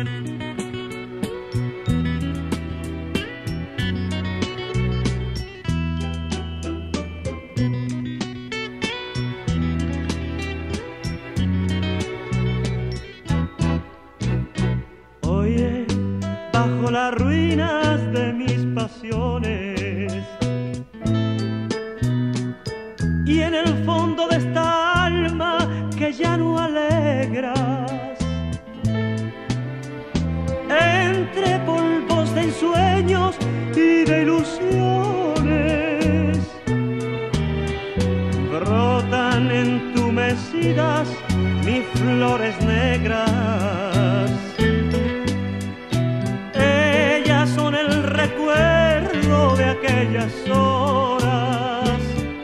Oye, bajo las ruinas de mis pasiones y en el fondo de esta alma que ya no alegras, entre polvos de ensueños y de ilusiones, brotan entumecidas mis flores negras. Ellas son el recuerdo de aquellas horas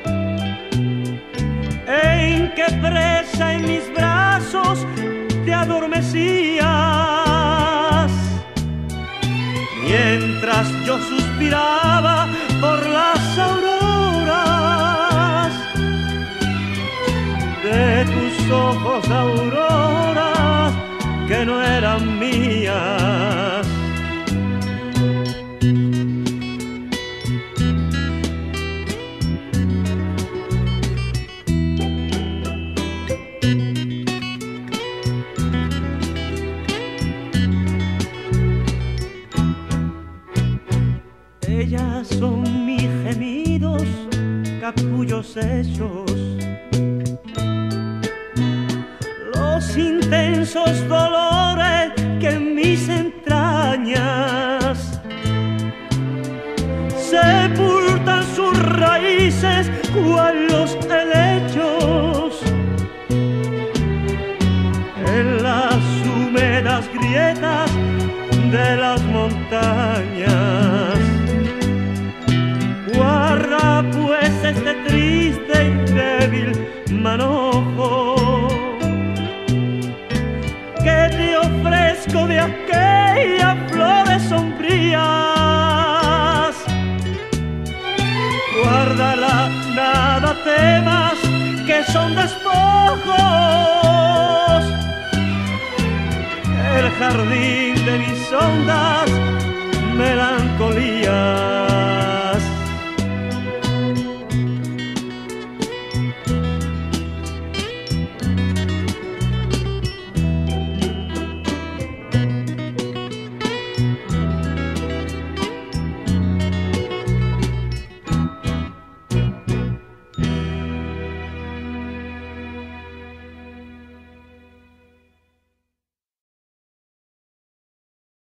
en que presa en mis brazos te adormecías, mientras yo suspiraba por las auroras de tus ojos, auroras que no eran mías. Ellas son mis gemidos, capullos hechos, los intensos dolores que en mis entrañas sepultan sus raíces cual los helechos en las húmedas grietas de las montañas. Guarda pues este triste y débil manojo que te ofrezco de aquellas flores sombrías. Guárdala, nada temas, que son despojos, el jardín de mis hondas melancolías.